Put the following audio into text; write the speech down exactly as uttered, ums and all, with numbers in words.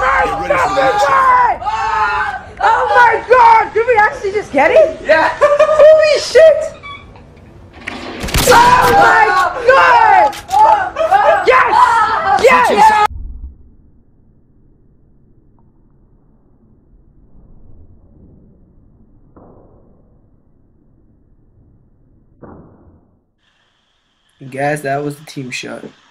Oh my god! Did we actually just get it? Yeah! Holy shit! Oh my god! Yes! Yes! Guys, that was the team shot.